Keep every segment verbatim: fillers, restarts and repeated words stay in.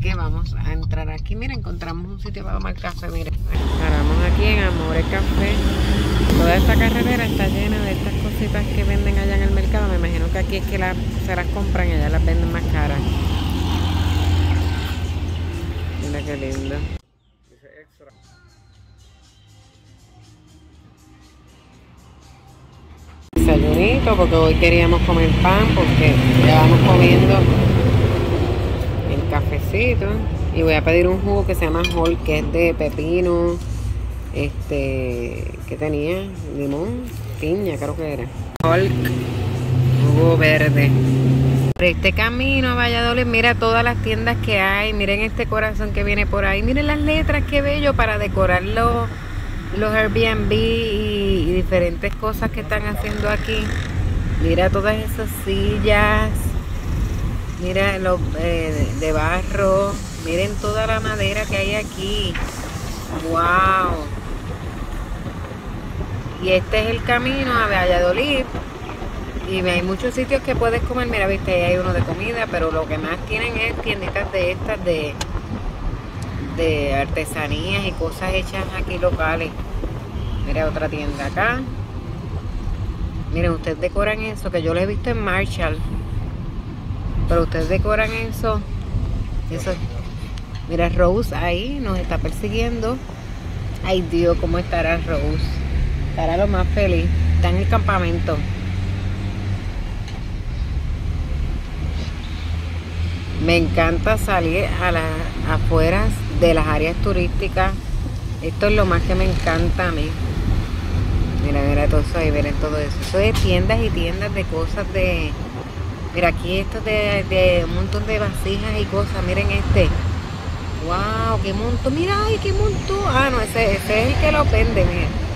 que vamos a entrar aquí. Mira, encontramos un sitio para tomar café, miren. Paramos aquí en Amores Café. Toda esta carretera está llena de estas cositas que venden allá en el mercado. Me imagino que aquí es que la, se las compran y allá las venden más caras. Mira qué lindo. Desayunito, porque hoy queríamos comer pan, porque ya vamos comiendo el cafecito. Y voy a pedir un jugo que se llama Hulk, que es de pepino, este, ¿qué tenía? Limón, piña, creo que era. Hulk, jugo verde. Por este camino a Valladolid, mira todas las tiendas que hay. Miren este corazón que viene por ahí. Miren las letras, qué bello, para decorar los, los Airbnb y, y diferentes cosas que están haciendo aquí. Mira todas esas sillas. Mira los eh, de barro. Miren toda la madera que hay aquí. Wow. Y este es el camino a Valladolid. Y hay muchos sitios que puedes comer. Mira, viste, ahí hay uno de comida, pero lo que más tienen es tienditas de estas de, de artesanías y cosas hechas aquí locales. Mira, otra tienda acá. Miren, ustedes decoran eso, que yo lo he visto en Marshall. Pero ustedes decoran eso. Eso. Mira, Rose ahí nos está persiguiendo. Ay, Dios, ¿cómo estará Rose? Estará lo más feliz. Está en el campamento. Me encanta salir a las afueras de las áreas turísticas. Esto es lo más que me encanta a mí. Mira, mira todo eso ahí, miren todo eso. Eso es tiendas y tiendas de cosas de... Mira, aquí esto de, de un montón de vasijas y cosas. Miren este. ¡Wow! ¡Qué montón! Mira, ¡ay, qué montón! Ah, no, ese, ese es el que lo vende, miren.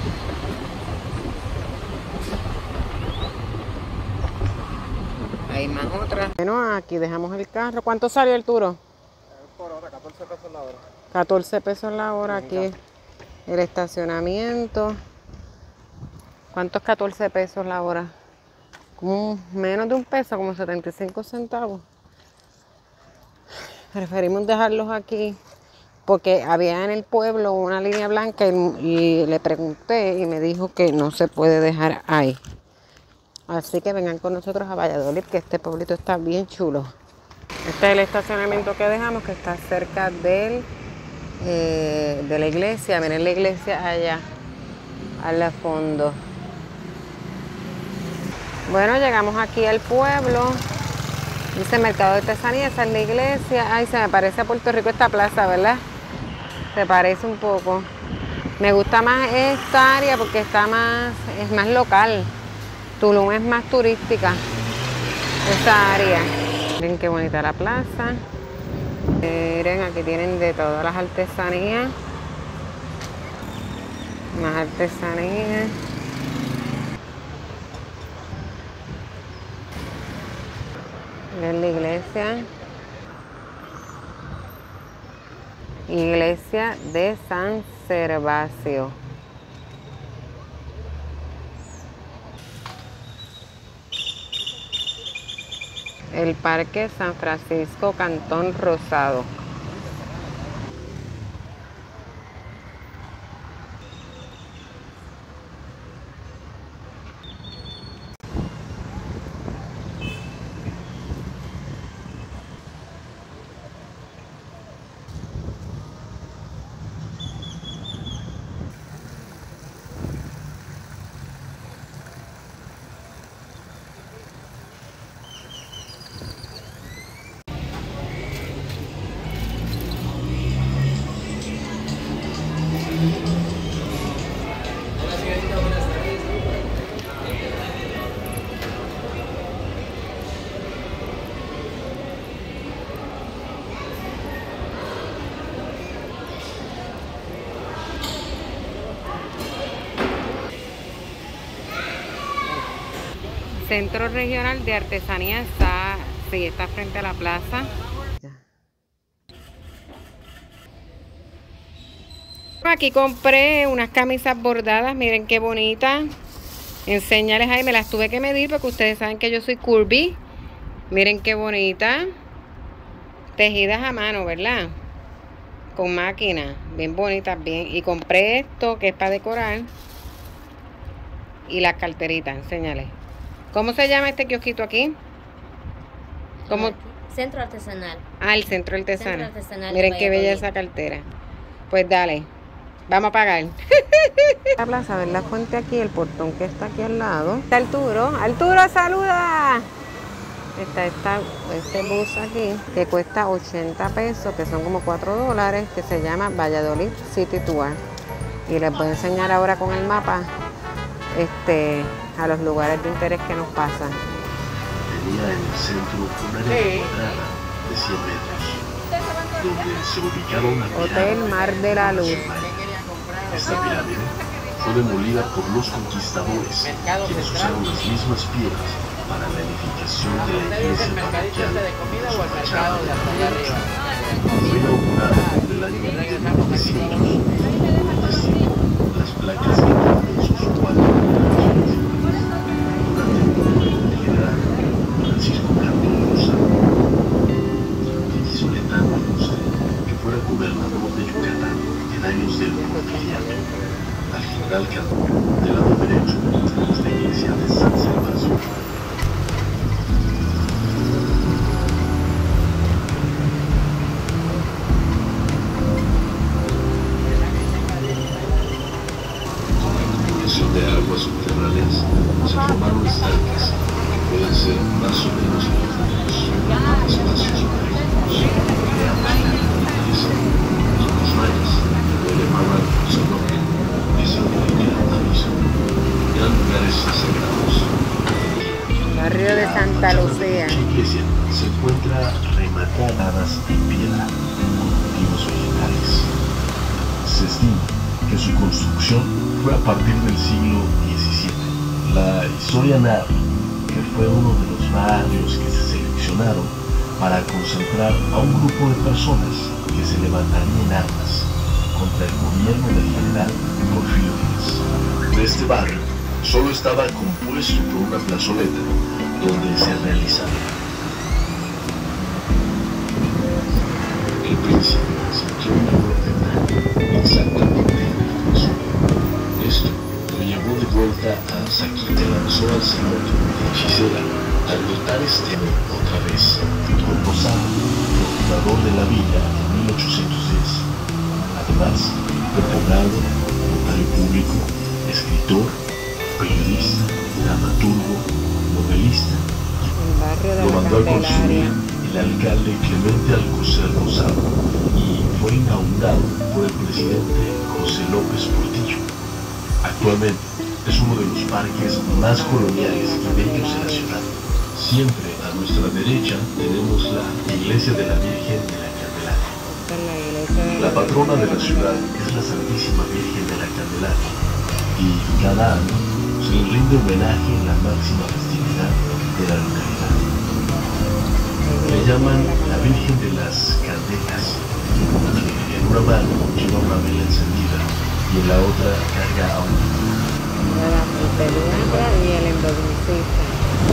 Hay más otras. Bueno, aquí dejamos el carro. ¿Cuánto salió el turo? Por hora, catorce pesos la hora. catorce pesos la hora aquí. El estacionamiento. ¿Cuánto es catorce pesos la hora? Como menos de un peso, como setenta y cinco centavos. Preferimos dejarlos aquí porque había en el pueblo una línea blanca y, y le pregunté y me dijo que no se puede dejar ahí. Así que vengan con nosotros a Valladolid, que este pueblito está bien chulo. Este es el estacionamiento que dejamos, que está cerca del, eh, de la iglesia. Miren la iglesia allá, al fondo. Bueno, llegamos aquí al pueblo. Dice mercado de artesanía, esa es la iglesia. Ay, se me parece a Puerto Rico esta plaza, ¿verdad? Se parece un poco. Me gusta más esta área porque está más, es más local. Tulum es más turística, esta área. Miren qué bonita la plaza. Miren, aquí tienen de todas las artesanías. Más artesanías. Miren la iglesia. Iglesia de San Servacio. El Parque San Francisco, Cantón Rosado. Centro Regional de Artesanía está, sí, está frente a la plaza. Aquí compré unas camisas bordadas, miren qué bonitas. Enséñales ahí, me las tuve que medir porque ustedes saben que yo soy curvy. Miren qué bonita. tejidas a mano, ¿verdad? Con máquina, bien bonitas, bien. Y compré esto que es para decorar. Y las carteritas, enséñale. ¿Cómo se llama este kiosquito aquí? ¿Cómo? Centro artesanal. Ah, el centro artesanal. Centro artesanal. Miren qué bella esa cartera. Pues dale, vamos a pagar. La plaza, ver la fuente aquí, el portón que está aquí al lado. Está Arturo. Arturo, saluda. Está, está este bus aquí que cuesta ochenta pesos, que son como cuatro dólares, que se llama Valladolid City Tour. Y les voy a enseñar ahora con el mapa este, a los lugares de interés que nos pasan. Tenía en el centro una área cuadrada de cien metros, donde se ubicaba una Hotel Mar de la Luz. Esta pirámide fue demolida por los conquistadores, quienes usaron las mismas piedras para la edificación de la iglesia parroquial de su fachada de derecho. Fue inaugurada en el año de mil novecientos. Como testigo, las placas que indican sus cuatro generaciones durante el gobierno del general Francisco Cantón Rosado, que quiso tanto a José que fuera gobernador de Yucatán en años del porfiriato. Al general Cantón, del lado derecho, tenemos la iglesia de San Salvador. De aguas subterráneas se formaron estanques que pueden ser más o menos profundos, espacios marítimos de aguas naturales. Los mayas lo llamaban Zoloque, que significa abismo. Eran lugares asentados. Barrio de Santa Lucía. La iglesia se encuentra rematada en piedra con motivos vegetales. Se estima que su construcción fue a partir del siglo diecisiete. La historia narra que fue uno de los barrios que se seleccionaron para concentrar a un grupo de personas que se levantarían en armas contra el gobierno del general Porfirio Díaz. De este barrio solo estaba compuesto por una plazoleta donde se realizaba. El príncipe sintió un dolor de exactamente en el corazón. Esto lo llevó de vuelta a Saquita, lanzó al cenote de hechicera al notar este otra vez. Don Rosado, procurador de la villa en mil ochocientos diez. Además, fue abogado, notario público, escritor, periodista, dramaturgo, novelista. Lo mandó a construir el alcalde Clemente Alcocer Rosado y fue inaugurado por el presidente José López Portillo. Actualmente es uno de los parques más coloniales y bellos de la ciudad. Siempre a nuestra derecha tenemos la iglesia de la Virgen de la Candelaria. La patrona de la ciudad es la Santísima Virgen de la Candelaria y cada año se le rinde homenaje en la máxima festividad de la localidad. Le llaman la Virgen de las Candelas, porque en una mano lleva una vela encendida y en la otra carga a un y el endodoncista.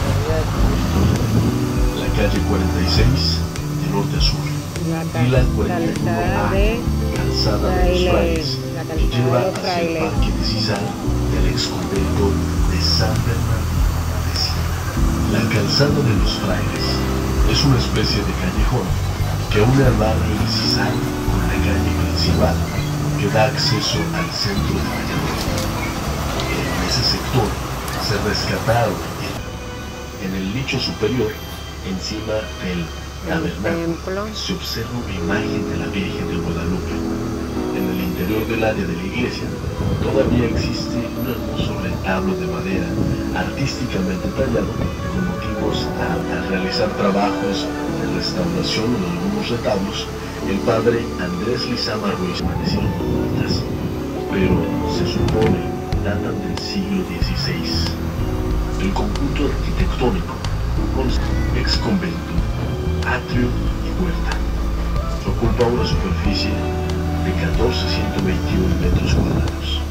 La calle cuarenta y seis, de norte a sur. La Y la cuarenta y uno A, de calzada de los frailes, la que lleva calzada de los hacia el frailes. parque de Cisal del ex convento de San Bernardino de Siena. La calzada de los frailes es una especie de callejón que une al barrio de Cisal con la calle principal que da acceso al centro de Valladolid. En ese sector se rescataron en el nicho superior, encima del tabernáculo, se observa una imagen de la Virgen de Guadalupe. En el interior del área de la iglesia todavía existe un hermoso retablo de madera artísticamente tallado con motivos a, a realizar trabajos de restauración en algunos retablos. El padre Andrés Lizama Ruiz permanecieron ocultas, pero se supone datan del siglo dieciséis. El conjunto arquitectónico consta de ex convento, atrio y huerta. Ocupa una superficie de catorce mil ciento veintiuno metros cuadrados.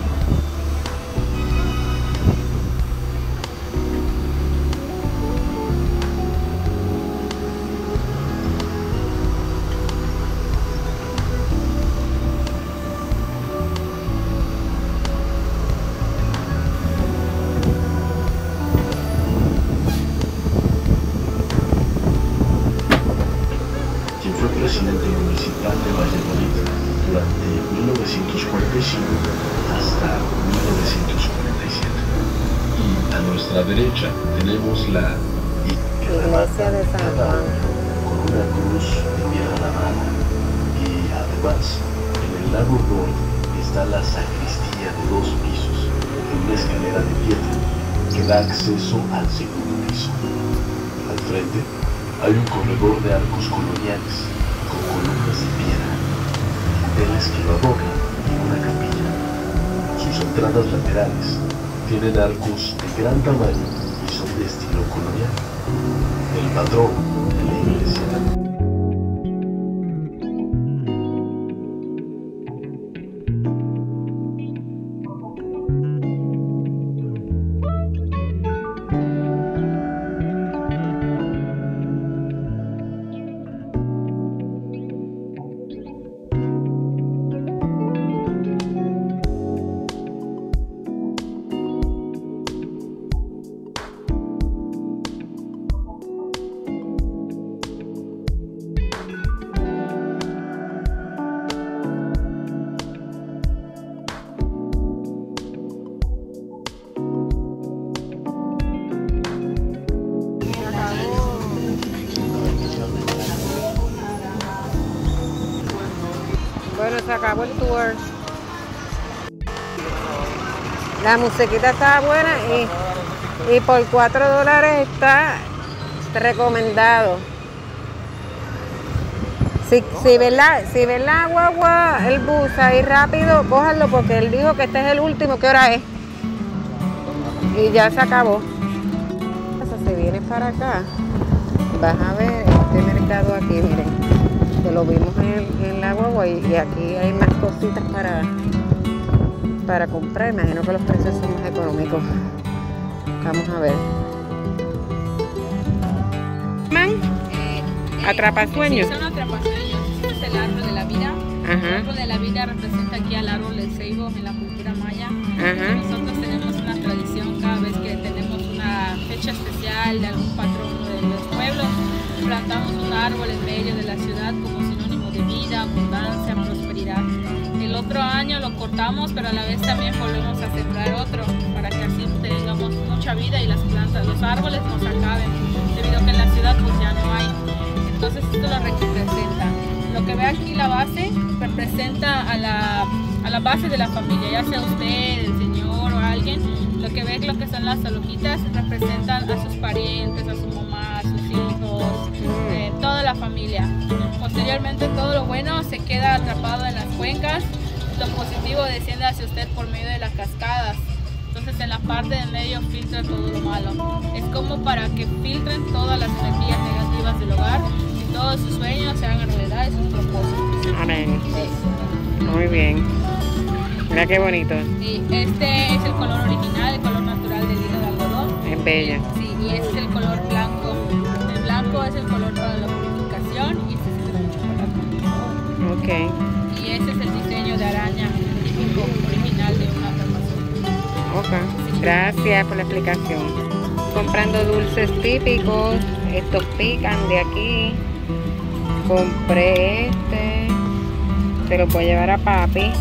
nuestra derecha tenemos la Iglesia de San Juan. con una cruz de piedra a la mano. Y además, en el lado norte está la sacristía de dos pisos, con una escalera de piedra que da acceso al segundo piso. Al frente hay un corredor de arcos coloniales con columnas de piedra, dinteles que lo adornan y una capilla. Sus entradas laterales tienen arcos de gran tamaño y son de estilo colonial. El patrón de la iglesia. Bueno, se acabó el tour. La musiquita estaba buena y, y por cuatro dólares está recomendado. Si, si ven la, si ven la guagua, el bus ahí rápido, cójanlo porque él dijo que este es el último. ¿Qué hora es? Y ya se acabó. Si vienes para acá, vas a ver este mercado aquí, miren. Que lo vimos en, en la guagua y, y aquí hay más cositas para, para comprar. Imagino que los precios son más económicos. Vamos a ver. Man, Eh, atrapasueños. Sí, son atrapasueños. Este es el árbol de la vida. Ajá. El árbol de la vida representa aquí al árbol del ceibo en la cultura maya. Ajá. Nosotros tenemos una tradición cada vez que tenemos una fecha especial de algún patrono de los pueblos. Plantamos un árbol en medio de la ciudad como sinónimo de vida, abundancia, prosperidad. El otro año lo cortamos, pero a la vez también volvemos a sembrar otro para que así tengamos mucha vida y las plantas, los árboles no se acaben, debido a que en la ciudad pues ya no hay. Entonces esto lo representa. Lo que ve aquí la base representa a la, a la base de la familia, ya sea usted, el señor o alguien. Lo que ve lo que son las hojitas representan a sus parientes, a su mamá, a sus hijos, eh, toda la familia. Posteriormente todo lo bueno se queda atrapado en las cuencas, lo positivo desciende hacia usted por medio de las cascadas. Entonces en la parte de medio filtra todo lo malo. Es como para que filtren todas las energías negativas del hogar y todos sus sueños se hagan realidad y sus propósitos. Amén. Muy bien. Mira qué bonito. Sí, este es el color original, el color natural del hilo de algodón. Es bella. Sí, y este es el color blanco. El blanco es el color para la purificación y este es el chocolate. Ok. Y este es el diseño de araña típico original de una atrapasueño. Ok. Gracias por la explicación. Comprando dulces típicos. Estos pican de aquí. Compré este. Se lo voy a llevar a papi.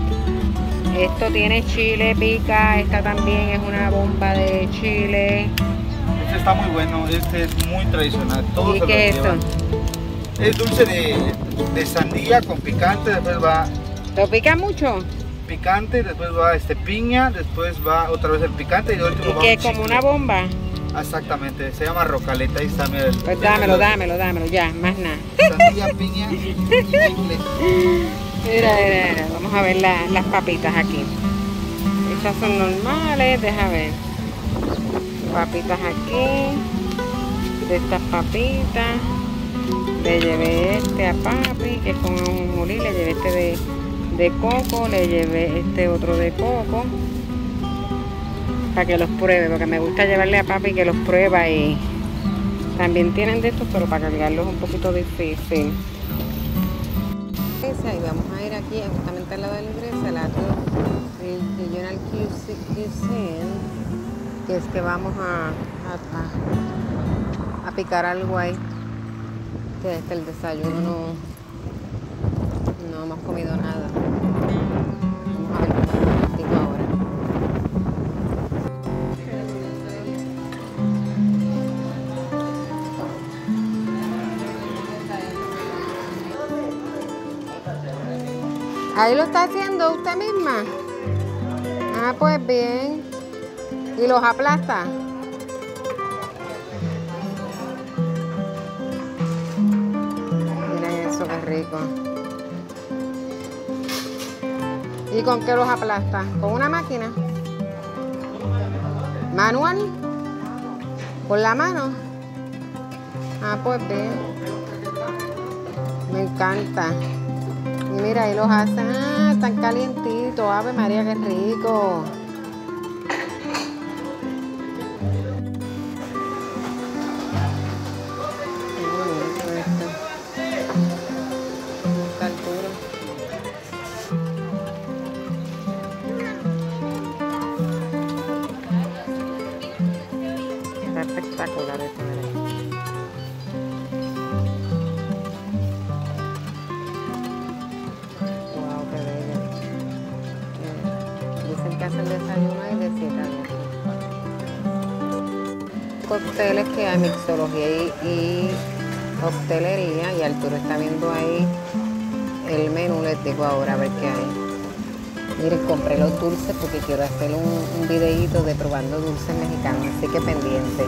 Esto tiene chile, pica. Esta también es una bomba de chile. Este está muy bueno, este es muy tradicional. Todos ¿Y se qué es lo eso? llevan. Es dulce de, de sandía con picante, después va ¿Lo pica mucho? picante, después va este piña, después va otra vez el picante y el último ¿Y va qué? un ¿Como chicle. una bomba? Exactamente, se llama rocaleta, ahí está, mira. Pues dámelo, dámelo, dámelo, ya, más nada. Sandía, piña y chicle. Mira, mira, mira, vamos a ver la- las papitas aquí. Estas son normales, deja ver. Papitas aquí. De estas papitas. Le llevé este a papi, que es con un molí. Le llevé este de, de coco. Le llevé este otro de coco. Para que los pruebe, porque me gusta llevarle a papi que los prueba y también tienen de estos, pero para cargarlos es un poquito difícil. Y vamos a ir aquí justamente al lado de la iglesia, al lado del Regional Cuisine, que es que vamos a, a, a, a picar algo ahí, que es que el desayuno no, no hemos comido nada. Vamos a ver cómo lo practico ahora. Ahí lo está haciendo usted misma. Ah, pues bien. ¿Y los aplasta? Miren eso, qué rico. ¿Y con qué los aplasta? ¿Con una máquina? ¿Manual? ¿Con la mano? Ah, pues bien. Me encanta. Y mira, ahí los hacen. Ah, están calientitos. Ave María, qué rico. Qué bonito esto. Está duro. Está espectacular esto. Que hacen desayuno y de siete a doce. Cócteles que hay, mixología y, y coctelería, y Arturo está viendo ahí el menú. Les digo ahora a ver qué hay. Miren, compré los dulces porque quiero hacer un, un videíto de probando dulces mexicanos, así que pendiente.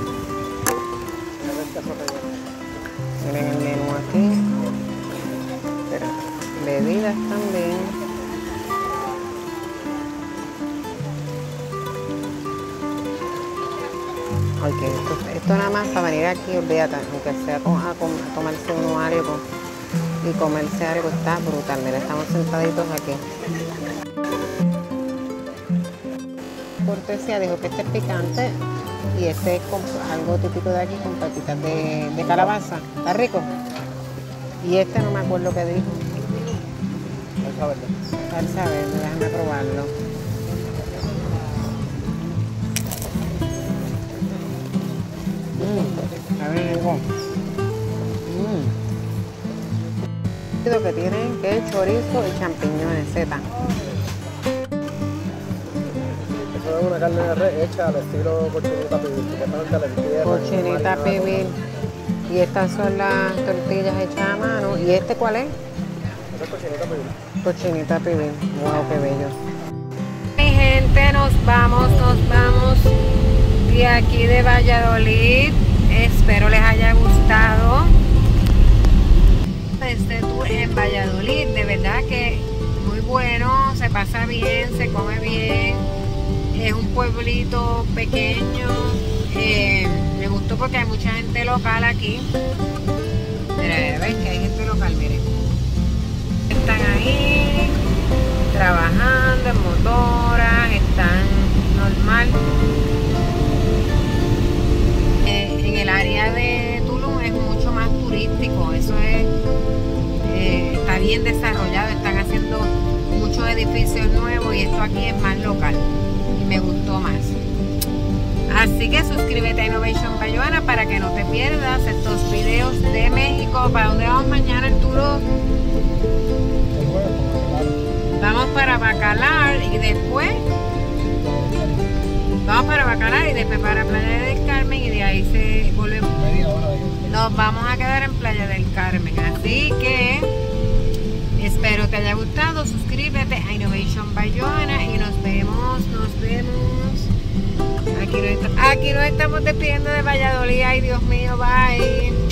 Miren el menú aquí. Pero bebidas también. Ok, esto, esto nada más para venir aquí, olvídate, aunque sea a, a, a tomarse uno algo y comerse algo, está brutal. Mira, estamos sentaditos aquí. Cortesía dijo que este es picante y este es con, algo típico de aquí con patitas de, de calabaza. ¿Está rico? Y este no me acuerdo qué dijo. Salsa verde. Salsa verde, déjame probarlo. A ver, rico. Mm. Lo que tienen que es chorizo y champiñones, seta. Eso es una carne de res hecha al estilo cochinita pibil. Cochinita pibil. Y estas son las tortillas hechas a mano. ¿Y este cuál es? Esa es cochinita pibil. Cochinita pibil. Wow, qué bello. Mi gente, nos vamos, nos vamos de aquí de Valladolid. Espero les haya gustado este tour en Valladolid. De verdad que muy bueno, se pasa bien, se come bien. Es un pueblito pequeño. Eh, me gustó porque hay mucha gente local aquí. Mira, ves que hay gente local, miren. Están ahí trabajando en motoras, están normal. En el área de Tulum es mucho más turístico, eso es, eh, está bien desarrollado, están haciendo muchos edificios nuevos y esto aquí es más local y me gustó más. Así que suscríbete a Innovation by Joana para que no te pierdas estos videos de México. ¿Para dónde vamos mañana, Arturo? Vamos para Bacalar y después vamos para Bacalar y después para Playa del Carmen, y de ahí se volvemos. Nos vamos a quedar en Playa del Carmen. Así que espero te haya gustado. Suscríbete a Innovation by Joana y nos vemos, nos vemos. Aquí nos, aquí nos estamos despidiendo de Valladolid. Ay, Dios mío, bye.